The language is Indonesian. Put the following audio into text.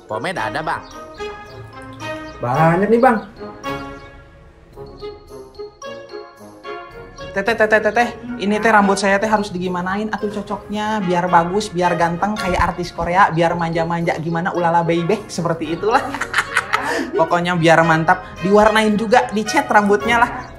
Pomade ada, Bang? Banyak nih, Bang. Teteh, ini teh rambut saya teh harus digimanain atuh cocoknya biar bagus, biar ganteng kayak artis Korea, biar manja-manja gimana ulala baby, seperti itulah. Pokoknya biar mantap, diwarnain juga, dicat rambutnya lah.